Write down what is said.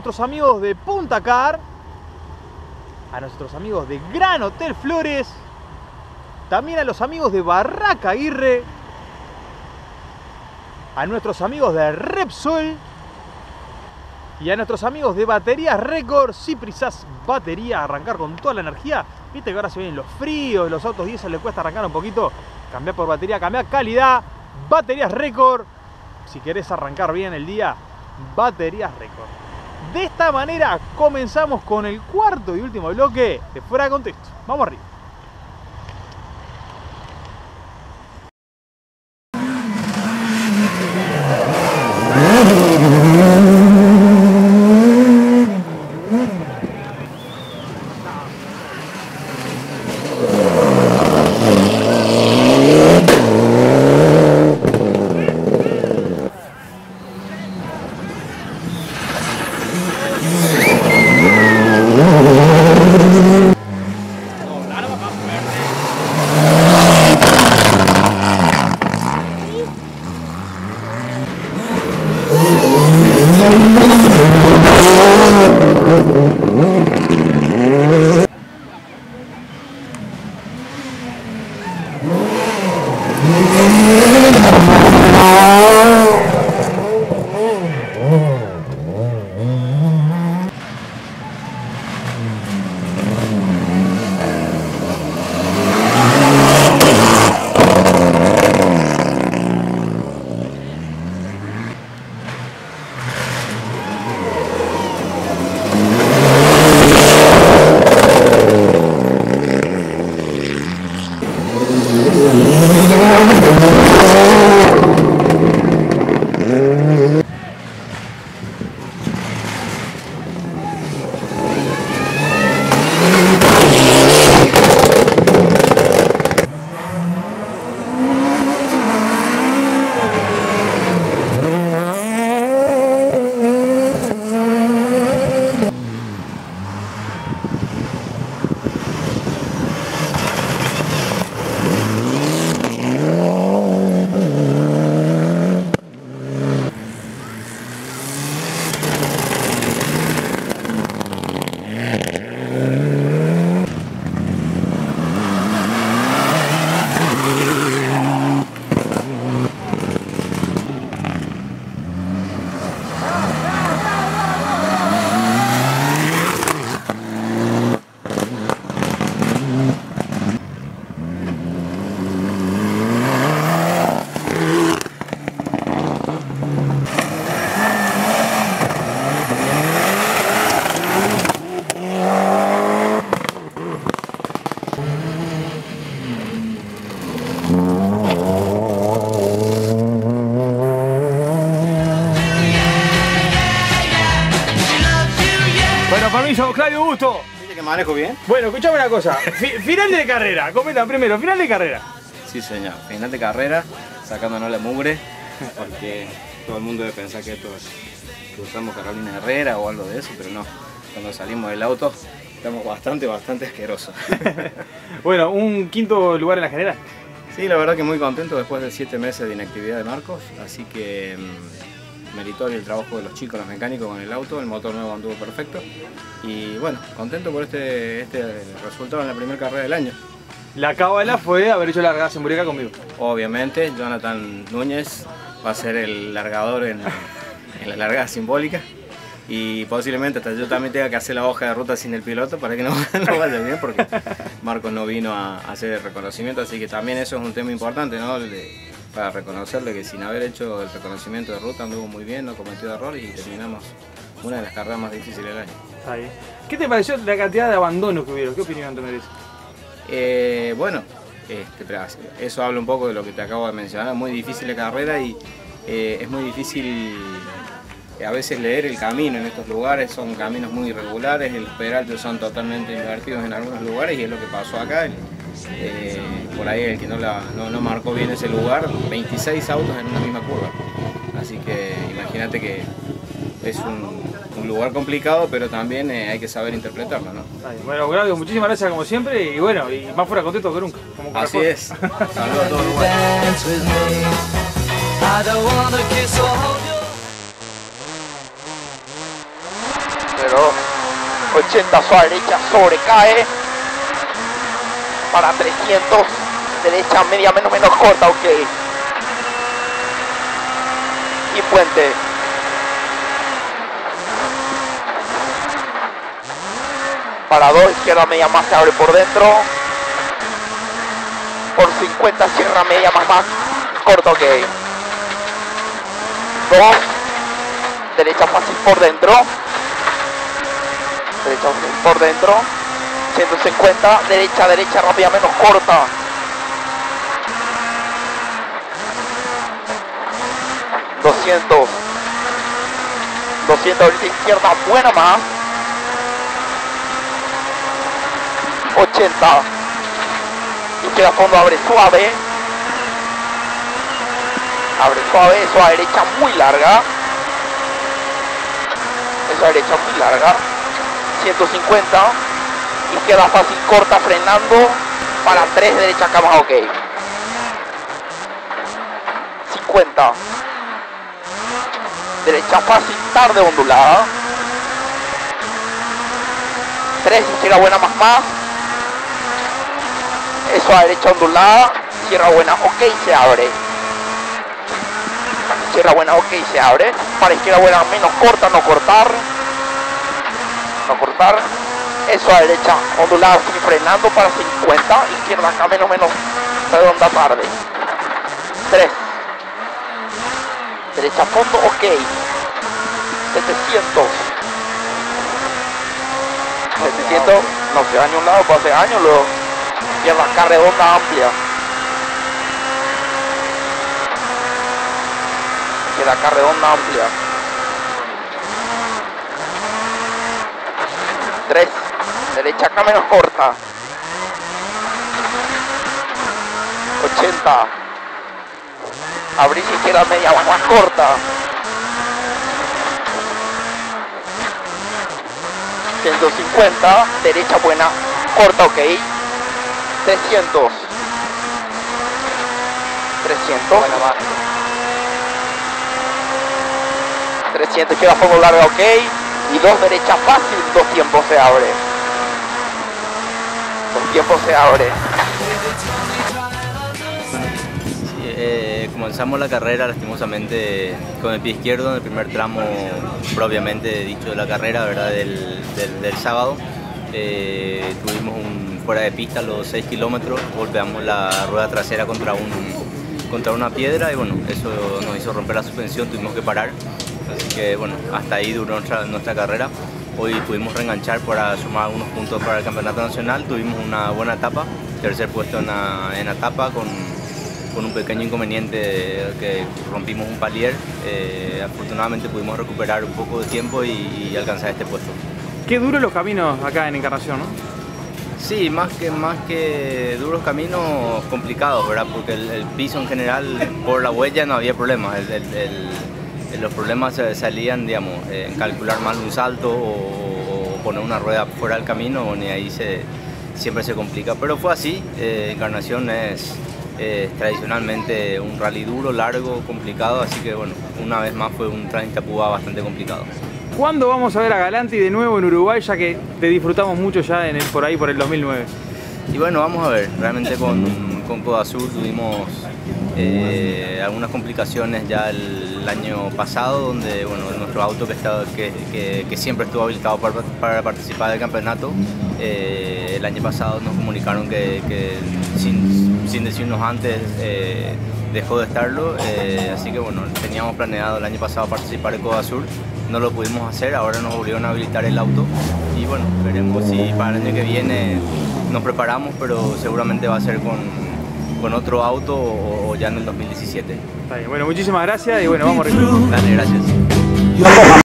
nuestros amigos de Punta Car, a nuestros amigos de Gran Hotel Flores, también a los amigos de Barraca Aguirre, a nuestros amigos de Repsol y a nuestros amigos de Baterías Record. Si precisás batería, arrancar con toda la energía, viste que ahora se vienen los fríos, los autos diésel les cuesta arrancar un poquito, cambiar por batería, cambiar calidad. Baterías Record, si querés arrancar bien el día, Baterías Record. De esta manera comenzamos con el cuarto y último bloque de Fuera de Contexto. Vamos arriba. Permiso, Claudio, gusto. ¿Viste que manejo bien? Bueno, escuchame una cosa. Final de carrera, comenta primero, final de carrera. Sí, señor. Final de carrera, sacándonos la mugre, porque todo el mundo debe pensar que esto es que usamos Carolina Herrera o algo de eso, pero no. Cuando salimos del auto, estamos bastante asquerosos. Bueno, un quinto lugar en la general. Sí, la verdad que muy contento después de 7 meses de inactividad de Marcos, así que meritorio el trabajo de los chicos, los mecánicos con el auto, el motor nuevo anduvo perfecto y bueno, contento por este resultado en la primera carrera del año. La cábala fue haber hecho la largada simbólica conmigo. Obviamente, Jonathan Núñez va a ser el largador en la largada simbólica y posiblemente hasta yo también tenga que hacer la hoja de ruta sin el piloto para que no vaya bien, porque Marcos no vino a hacer el reconocimiento, así que también eso es un tema importante, ¿no? Para reconocerle que sin haber hecho el reconocimiento de ruta anduvo muy bien, no cometió errores y terminamos una de las carreras más difíciles del año. Ahí. ¿Qué te pareció la cantidad de abandonos que hubieron? ¿Qué opinión te merece? Bueno, eso habla un poco de lo que te acabo de mencionar, muy difícil la carrera y es muy difícil a veces leer el camino en estos lugares, son caminos muy irregulares, los peraltes son totalmente invertidos en algunos lugares y es lo que pasó acá. Por ahí el que no marcó bien ese lugar, 26 autos en una misma curva. Así que imagínate que es un lugar complicado, pero también hay que saber interpretarlo, ¿no? Bueno, Claudio, muchísimas gracias como siempre y bueno, y más fuera contento que nunca. Así es. Saludos a todos. Uruguay. Pero 80 su derecha, sobrecae. Para 300. Derecha media menos corta, ok. Y puente. Para 2, izquierda media más, se abre por dentro. Por 50, cierra media más, corta, ok. 2, derecha fácil por dentro. Derecha fácil por dentro. 150, derecha rápida menos corta. 200. 200 ahorita izquierda, buena más. 80. Izquierda fondo, abre suave. Abre suave, eso a derecha muy larga. Eso a derecha muy larga. 150. Izquierda fácil, corta, frenando. Para 3, derecha acá más, ok. 50. Derecha fácil, tarde ondulada. 3, izquierda buena más. Eso a derecha ondulada. Izquierda buena, ok, se abre. Izquierda buena, ok, se abre. Para izquierda buena menos corta, no cortar. No cortar. Eso a derecha ondulada, sin frenando para 50. Izquierda acá menos redonda tarde. 3. Derecha fondo, ok. 700. 700, no se da ni un lado, para hace años luego. Izquierda acá redonda amplia. Izquierda acá redonda amplia. 3. Derecha acá menos corta. 80. Abrir izquierda media más corta. 150. Derecha buena, corta, ok. 300. 300. 300, queda fondo larga, ok. Y 2 derecha fácil, 2 tiempos se abre. 2 tiempos se abre. Comenzamos la carrera lastimosamente con el pie izquierdo en el primer tramo propiamente dicho de la carrera, ¿verdad? Del sábado. Tuvimos un fuera de pista los 6 kilómetros, golpeamos la rueda trasera contra una piedra y bueno, eso nos hizo romper la suspensión, tuvimos que parar. Así que bueno, hasta ahí duró nuestra carrera. Hoy pudimos reenganchar para sumar algunos puntos para el campeonato nacional. Tuvimos una buena etapa, tercer puesto en la etapa con un pequeño inconveniente que rompimos un palier. Afortunadamente pudimos recuperar un poco de tiempo y alcanzar este puesto. Qué duros los caminos acá en Encarnación, ¿no? Sí, más que duros caminos, complicados, ¿verdad? Porque el piso en general, por la huella no había problemas. Los problemas salían, digamos, en calcular mal un salto o poner una rueda fuera del camino, ni ahí siempre se complica. Pero fue así. Encarnación es tradicionalmente un rally duro, largo, complicado, así que bueno, una vez más fue un Tranitapúa bastante complicado. ¿Cuándo vamos a ver a Galanti de nuevo en Uruguay, ya que te disfrutamos mucho ya por ahí por el 2009? Y bueno, vamos a ver, realmente con Codasur tuvimos algunas complicaciones ya el año pasado, donde bueno, nuestro auto que siempre estuvo habilitado para participar del campeonato, el año pasado nos comunicaron que sin decirnos antes dejó de estarlo, así que bueno, teníamos planeado el año pasado participar en Codasur, no lo pudimos hacer, ahora nos volvieron a habilitar el auto y bueno, veremos si para el año que viene nos preparamos, pero seguramente va a ser con otro auto o ya en el 2017. Está bien. Bueno, muchísimas gracias y bueno, vamos a... Dale, gracias.